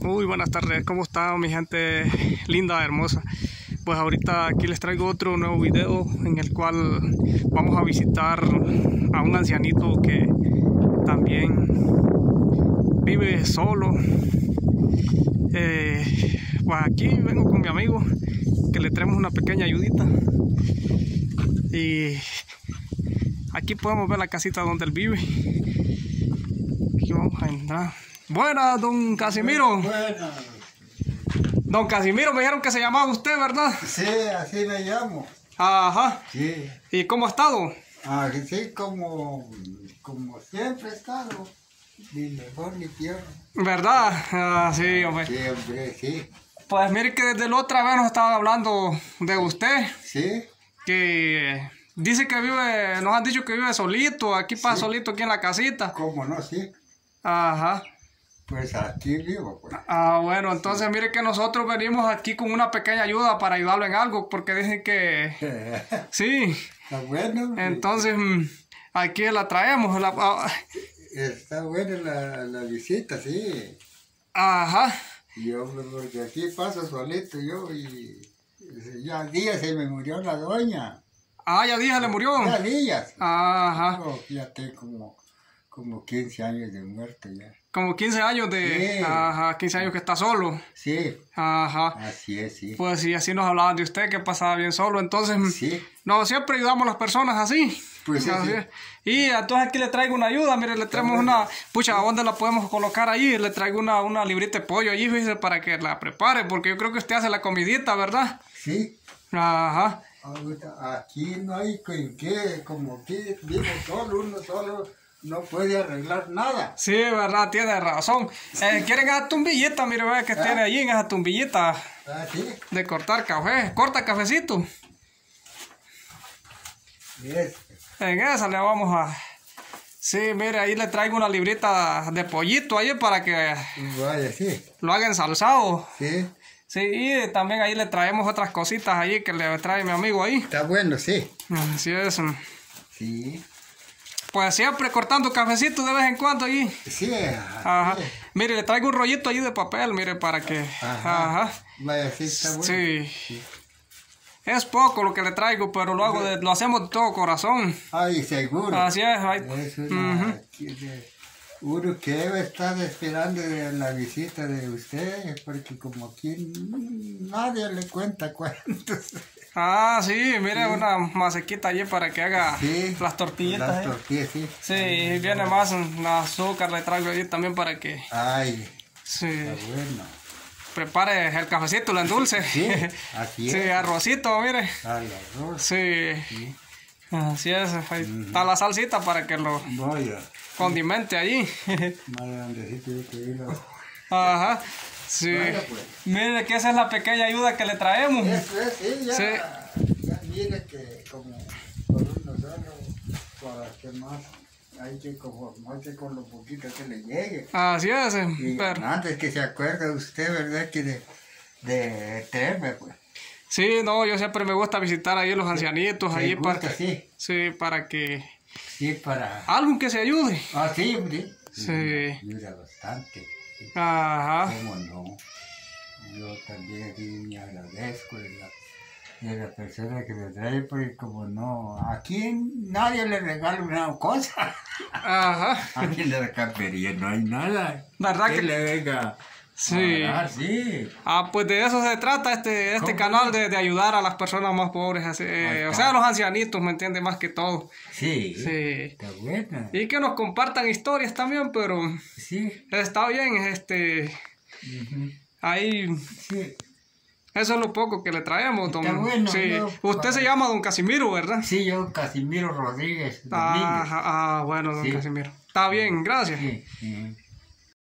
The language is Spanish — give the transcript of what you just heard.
Muy buenas tardes, ¿cómo está mi gente linda, hermosa? Pues ahorita aquí les traigo otro nuevo video en el cual vamos a visitar a un ancianito que también vive solo. Pues aquí vengo con mi amigo que le traemos una pequeña ayudita y aquí podemos ver la casita donde él vive. Aquí vamos a entrar. Buenas, don Casimiro. Buenas. Don Casimiro, me dijeron que se llamaba usted, ¿verdad? Sí, así me llamo. Ajá. Sí. ¿Y cómo ha estado? Así como siempre he estado. Ni mejor ni peor. ¿Verdad? Ah, sí, hombre. Sí, hombre, sí. Pues mire que desde la otra vez nos estaban hablando de usted. Sí. Que dice que vive, nos han dicho que vive solito, aquí pasa Sí. solito aquí en la casita. ¿Cómo no? Sí. Ajá. Pues aquí vivo, pues. Ah, bueno, entonces mire que nosotros venimos aquí con una pequeña ayuda para ayudarlo en algo, porque dicen que... Sí. Está bueno. Entonces, aquí la traemos. Está buena la visita, sí. Ajá. Yo, porque aquí paso solito yo y ya días se me murió la doña. Ah, ya dije, le murió. Ya días. Ajá. Oh, ya tengo como 15 años de muerto ya. Como 15 años de... Sí. Ajá, 15 años que está solo. Sí, Ajá. así es, sí. Pues sí, así nos hablaban de usted, que pasaba bien solo. Entonces, Sí, no, siempre ayudamos a las personas así. pues sí, Así sí. es. Y entonces aquí le traigo una ayuda. Mire, le traemos una... Pucha, ¿a dónde la podemos colocar ahí? Le traigo una librita de pollo allí, fíjese, para que la prepare. Porque yo creo que usted hace la comidita, ¿verdad? Sí. Ajá. Ahorita, aquí no hay que, como aquí vivo solo, uno solo no puede arreglar nada. Sí, verdad, tiene razón. ¿Quieren esa tumbillita? Mire, vea que tiene allí en esa tumbillita Ah, sí. de cortar café. Corta cafecito. Es, En esa le vamos a... Sí, mire, ahí le traigo una librita de pollito ahí para que vaya, sí. lo haga ensalzado. Sí. Sí, y también ahí le traemos otras cositas allí que le trae mi amigo ahí. Está bueno, sí. Así es. Sí. Pues siempre cortando cafecito de vez en cuando allí. Sí. Ajá. así es. Mire, le traigo un rollito allí de papel, mire, para que... Ajá. Ajá. Vaya, sí, está bueno. Sí. Sí. Es poco lo que le traigo, pero lo hago lo hacemos de todo corazón. Ay, seguro. Así es. Es una, uno que debe estar esperando de la visita de usted, porque como aquí nadie le cuenta cuentos. Ah, sí, mire, una masequita allí para que haga Sí, las tortillitas. Las tortillas, sí. Sí, y viene más azúcar, le traigo allí también para que Ay, sí, está bueno. prepare el cafecito, lo endulce. Sí, así Sí, es. arrocito, mire. Al arroz. Sí, Sí. así es. Ahí está la salsita para que lo Vaya, condimente allí. más grandecito yo que vino. Ajá. Sí. Vaya, pues. Mire que esa es la pequeña ayuda que le traemos. Eso es, sí, ya. Sí. Ya mire que como por uno solo, para que más hay que conformarse con lo poquito que le llegue. Así es. Y Pero, antes que se acuerde usted, ¿verdad? Que de traerme, pues. sí, no, yo siempre me gusta visitar ahí los ancianitos, ¿Te allí gusta? para, Sí, sí, para que sí, para... algo que se ayude. Ah, sí, hombre. Sí. Ayuda bastante. Ajá. ¿Cómo no? Yo también aquí me agradezco de la persona que me trae, porque como no, aquí nadie le regala una cosa. Ajá. Aquí en la campería no hay nada. ¿Verdad que- le venga Sí. a dar, sí. Ah, pues de eso se trata este ¿Cómo canal, no? de ayudar a las personas más pobres, así, Ahí o está. sea, a los ancianitos, ¿me entiende? Más que todo. Sí. Sí. Está buena. Y que nos compartan historias también, pero Sí. está bien, Ujú. ahí, Sí. eso es lo poco que le traemos, don. Está bueno, Sí. ¿no? Usted se llama don Casimiro, ¿verdad? Sí, yo Casimiro Rodríguez Domínguez. Ah, bueno, don Sí. Casimiro. Está bien, gracias. Sí.